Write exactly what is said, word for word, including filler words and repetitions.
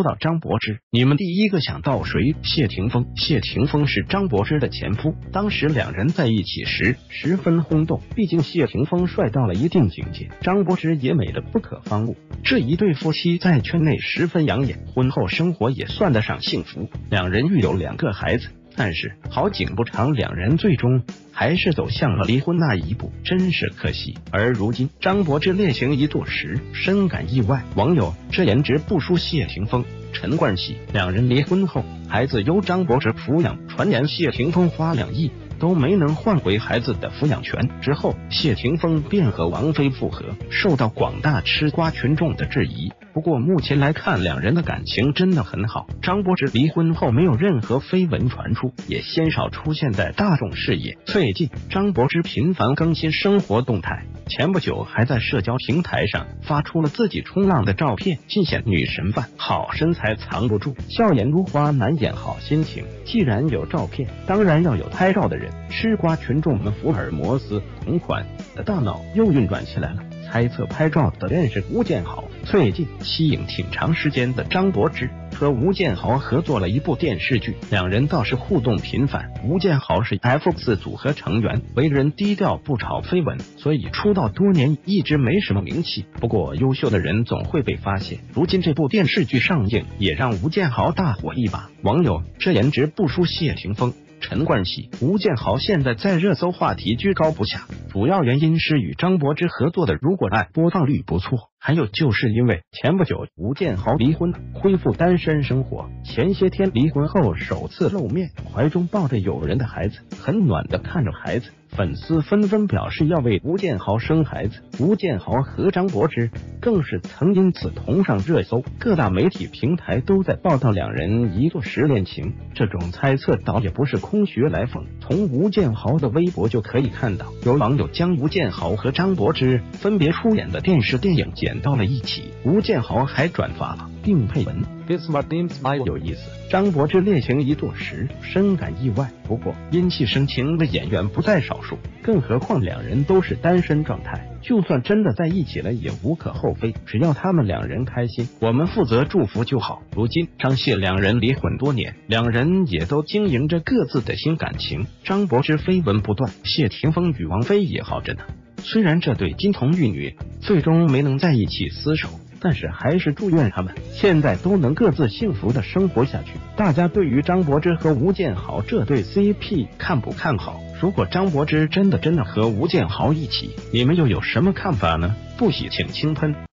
到张柏芝，你们第一个想到谁？谢霆锋。谢霆锋是张柏芝的前夫，当时两人在一起时十分轰动，毕竟谢霆锋帅到了一定境界，张柏芝也美得不可方物。这一对夫妻在圈内十分养眼，婚后生活也算得上幸福，两人育有两个孩子。但是好景不长，两人最终还是走向了离婚那一步，真是可惜。而如今张柏芝恋情一度时，深感意外。网友这颜值不输谢霆锋、陈冠希，两人离婚后，孩子由张柏芝抚养，传言谢霆锋花两亿都没能换回孩子的抚养权。之后谢霆锋便和王菲复合，受到广大吃瓜群众的质疑。不过目前来看，两人的感情真的很好。张柏芝离婚后没有任何绯闻传出，也鲜少出现在大众视野。最近张柏芝频繁更新生活动态，前不久还在社交平台上发出了自己冲浪的照片，尽显女神范，好身材藏不住，笑颜如花难掩好心情。既然有照片，当然要有拍照的人。吃瓜群众们福尔摩斯同款的大脑又运转起来了，猜测拍照的人是吴建豪。最近息影挺长时间的张柏芝和吴建豪合作了一部电视剧，两人倒是互动频繁。吴建豪是 F X 组合成员，为人低调不炒绯闻，所以出道多年一直没什么名气。不过优秀的人总会被发现，如今这部电视剧上映，也让吴建豪大火一把。网友这颜值不输谢霆锋、陈冠希。吴建豪现在在热搜话题居高不下，主要原因是与张柏芝合作的《如果爱》播放率不错，还有就是因为前不久吴建豪离婚，恢复单身生活。前些天离婚后首次露面，怀中抱着友人的孩子，很暖的看着孩子。粉丝纷纷表示要为吴建豪生孩子，吴建豪和张柏芝更是曾因此同上热搜，各大媒体平台都在报道两人一坐实恋情。这种猜测倒也不是空穴来风，从吴建豪的微博就可以看到，有网友将吴建豪和张柏芝分别出演的电视电影剪到了一起，吴建豪还转发了并配文 This my name smile 有意思。张柏芝恋情一坐时，深感意外。不过因戏生情的演员不在少数，更何况两人都是单身状态，就算真的在一起了也无可厚非，只要他们两人开心，我们负责祝福就好。如今张谢两人离婚多年，两人也都经营着各自的新感情。张柏芝绯闻不断，谢霆锋与王菲也好着呢。虽然这对金童玉女最终没能在一起厮守，但是还是祝愿他们现在都能各自幸福的生活下去。大家对于张柏芝和吴建豪这对 C P 看不看好？如果张柏芝真的真的和吴建豪一起，你们又有什么看法呢？不喜请轻喷。